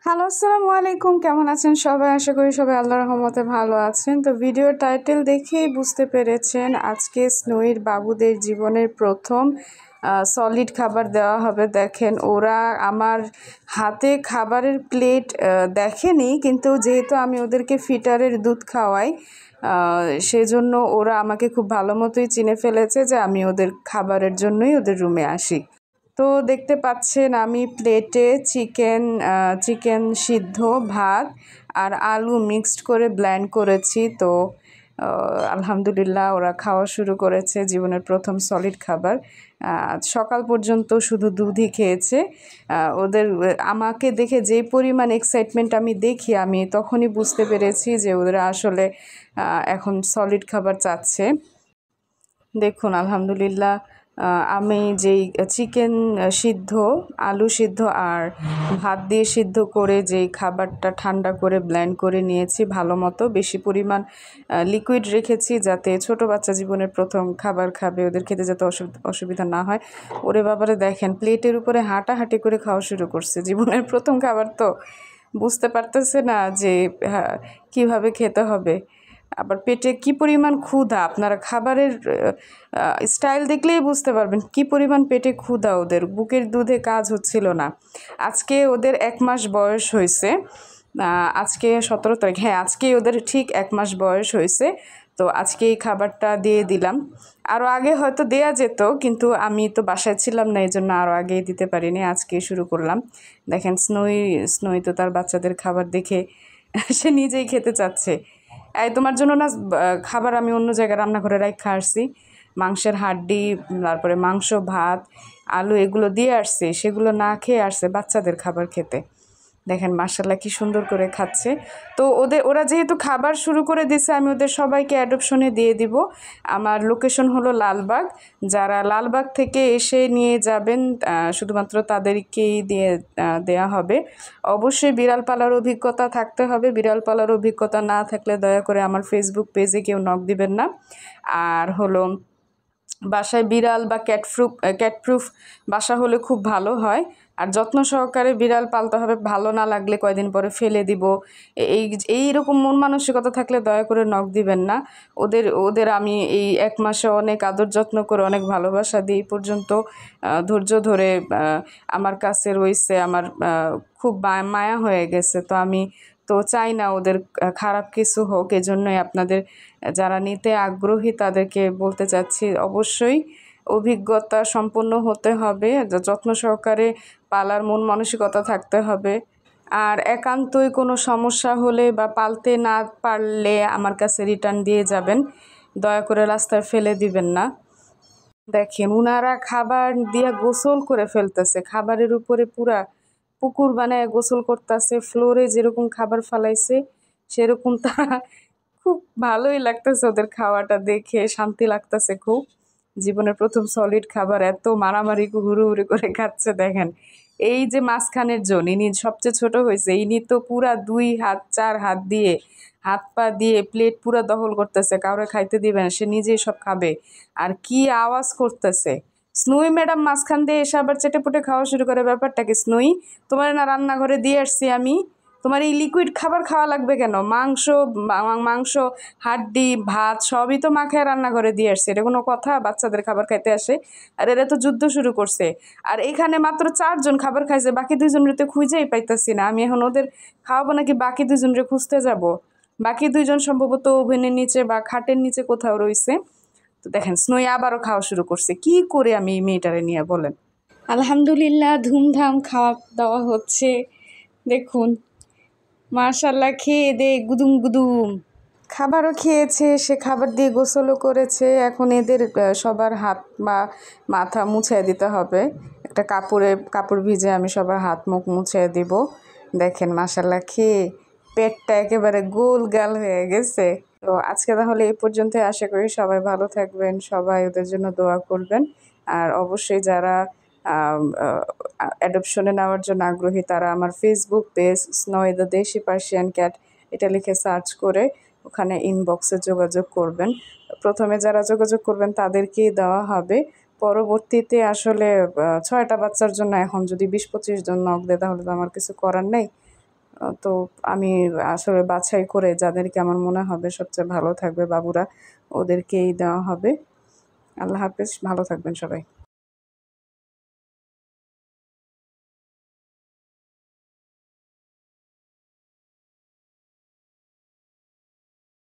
Hello, আসসালামু আলাইকুম। কেমন আছেন সবাই? আশা করি সবাই আল্লাহর রহমতে ভালো আছেন। তো ভিডিওর টাইটেল দেখেই বুঝতে পেরেছেন আজকে স্নোইর বাবুদের জীবনের প্রথম সলিড খাবার দেওয়া হবে। দেখেন, ওরা আমার হাতে খাবারের প্লেট দেখেনি, কিন্তু যেহেতু আমি ওদেরকে ফিটারের দুধ খাওয়াই, সেজন্য ওরা আমাকে খুব ভালো মতোই চিনে ফেলেছে যে আমি ওদের খাবারের জন্যই ওদের রুমে আসি। তো দেখতে পাচ্ছেন আমি প্লেটে চিকেন সিদ্ধ, ভাত আর আলু মিক্সড করে ব্লেন্ড করেছি। তো আলহামদুলিল্লাহ ওরা খাওয়া শুরু করেছে জীবনের প্রথম সলিড খাবার। সকাল পর্যন্ত শুধু দুধই খেয়েছে। আমাকে দেখে যেই পরিমাণ এক্সাইটমেন্ট আমি দেখি, আমি তখনই বুঝতে পেরেছি যে ওরা আসলে এখন সলিড খাবার চাচ্ছে। দেখুন আলহামদুলিল্লাহ, আমি যেই চিকেন সিদ্ধ, আলু সিদ্ধ আর ভাত দিয়ে সিদ্ধ করে যেই খাবারটা ঠান্ডা করে ব্লেন্ড করে নিয়েছি ভালো মতো, বেশি পরিমাণ লিকুইড রেখেছি যাতে ছোট বাচ্চা জীবনের প্রথম খাবার খাবে, ওদের খেতে যাতে অসুবিধা না হয়। ওরে বাবারে দেখেন, প্লেটের উপরে হাঁটাহাঁটি করে খাওয়া শুরু করছে। জীবনের প্রথম খাবার তো বুঝতে পারতেছে না যে কীভাবে খেতে হবে। আবার পেটে কি পরিমাণ ক্ষুধা, আপনারা খাবারের স্টাইল দেখলেই বুঝতে পারবেন কি পরিমাণ পেটে ক্ষুধা ওদের। বুকের দুধে কাজ হচ্ছিল না। আজকে ওদের 1 মাস বয়স হয়েছে। আজকে 17 তারিখ, হ্যাঁ আজকেই ওদের ঠিক 1 মাস বয়স হয়েছে। তো আজকে এই খাবারটা দিয়ে দিলাম। আরও আগে হয়তো দেয়া যেত, কিন্তু আমি তো বাসায় ছিলাম না, এই জন্য আরও আগেই দিতে পারিনি, আজকেই শুরু করলাম। দেখেন স্নোই তো তার বাচ্চাদের খাবার দেখে সে নিজেই খেতে চাচ্ছে। তোমার জন্য না খাবার আমি অন্য জায়গায় রান্নাঘরে রাইখা আসছি। মাংসের হাড্ডি, তারপরে মাংস, ভাত, আলু এগুলো দিয়ে আসছে, সেগুলো না খেয়ে আসছে বাচ্চাদের খাবার খেতে। দেখেন মাশাআল্লাহ কি সুন্দর করে খাচ্ছে। তো ওরা যেহেতু খাবার শুরু করে দিছে, আমি ওদের সবাইকে অ্যাডপশনে দিয়ে দিব। আমার লোকেশন হলো লালবাগ। যারা লালবাগ থেকে এসে নিয়ে যাবেন শুধুমাত্র তাদেরকেই দেয়া হবে। অবশ্যই বিড়াল পালার অভিজ্ঞতা থাকতে হবে। বিড়াল পালার অভিজ্ঞতা না থাকলে দয়া করে আমার ফেসবুক পেজে কেউ নক দিবেন না। আর হলো বাসায় বিড়াল বা ক্যাটপ্রুফ বাসা হলে খুব ভালো হয়। আর যত্ন সহকারে বিড়াল পালতে হবে। ভালো না লাগলে কয়দিন পরে ফেলে দিব, এইরকম মন মানসিকতা থাকলে দয়া করে নক দিবেন না। ওদের আমি এই 1 মাসে অনেক আদর যত্ন করে অনেক ভালোবাসা দিই। এই পর্যন্ত ধৈর্য ধরে আমার কাছে রয়েছে, আমার খুব মায়া হয়ে গেছে। তো আমি তো চাই না ওদের খারাপ কিছু হোক, এজন্যই আপনাদের যারা নিতে আগ্রহী তাদেরকে বলতে চাচ্ছি, অবশ্যই অভিজ্ঞতা সম্পন্ন হতে হবে, যত্ন সহকারে পালার মন মানসিকতা থাকতে হবে। আর একান্তই কোনো সমস্যা হলে বা পালতে না পারলে আমার কাছে রিটার্ন দিয়ে যাবেন, দয়া করে রাস্তায় ফেলে দিবেন না। দেখেন উনারা খাবার দিয়ে গোসল করে ফেলতেছে, খাবারের উপরে পুরা পুকুর বানায় গোসল করতেছে। ফ্লোরে যেরকম খাবার ফালাইছে সেরকম তারা খুব ভালোই লাগতেছে, ওদের খাওয়াটা দেখে শান্তি লাগতেছে খুব। জীবনের প্রথম সলিড খাবার, এত মারামারি হুড়ুহুড়ি করে খাচ্ছে। দেখেন এই যে মাঝখানের জন, ইনি সবচেয়ে ছোট হয়েছে, ইনি তো পুরা 2 হাত 4 হাত দিয়ে হাত পা দিয়ে প্লেট পুরা দখল করতেছে, কাউরে খাইতে দিবে না, সে নিজেই সব খাবে। আর কি আওয়াজ করতেছে! স্নোই ম্যাডাম মাঝখান দিয়ে এসে আবার চেটেপুটে খাওয়া শুরু করে। ব্যাপারটা কি স্নোই? তোমার না রান্নাঘরে দিয়ে আসছি আমি, তোমার এই লিকুইড খাবার খাওয়া লাগবে কেন? মাংস, হাড্ডি, ভাত সবই তো মাখায় রান্নাঘরে দিয়ে আসছে, এটা কোনো কথা? বাচ্চাদের খাবার খাইতে আসে? আর এরা তো যুদ্ধ শুরু করছে। আর এখানে মাত্র 4 জন খাবার খাইছে, বাকি 2 জনের তো খুঁজেই পাইতেছি না। আমি এখন ওদের খাওয়াবো নাকি বাকি 2 জনের খুঁজতে যাব? বাকি 2 জন সম্ভবত ওভেনের নিচে বা খাটের নিচে কোথাও রয়েছে। তো দেখেন স্নোই আবারও খাওয়া শুরু করছে। কি করে আমি এই মেয়েটারে নিয়ে, বলেন? আলহামদুলিল্লাহ ধুমধাম খাওয়া দাওয়া হচ্ছে। দেখুন মাশাল্লাহ, খেয়ে দে গুদুম গুদুম খাবারও খেয়েছে, সে খাবার দিয়ে গোসলও করেছে। এখন এদের সবার হাত বা মাথা মুছিয়ে দিতে হবে। একটা কাপড় ভিজে আমি সবার হাত মুখ মুছিয়ে দিব। দেখেন মাশাল্লাহ খেয়ে পেটটা একেবারে গোল গাল হয়ে গেছে। তো আজকে তাহলে এই পর্যন্তই। আশা করি সবাই ভালো থাকবেন, সবাই ওদের জন্য দোয়া করবেন। আর অবশ্যই যারা অ্যাডপশনে নেওয়ার জন্য আগ্রহী তারা আমার Facebook page Snowy the desi Persian cat এটা লিখে সার্চ করে ওখানে ইনবক্সে যোগাযোগ করবেন। প্রথমে যারা যোগাযোগ করবেন তাদেরকেই দেওয়া হবে। পরবর্তীতে আসলে 6টা বাচ্চার জন্য এখন যদি 20-25 জন নক দেয় তাহলে তো আমার কিছু করার নেই। তো আমি আসলে বাছাই করে যাদেরকে আমার মনে হবে সবচেয়ে ভালো থাকবে বাবুরা, ওদেরকেই দেওয়া হবে। আল্লাহ হাফেজ, ভালো থাকবেন সবাই।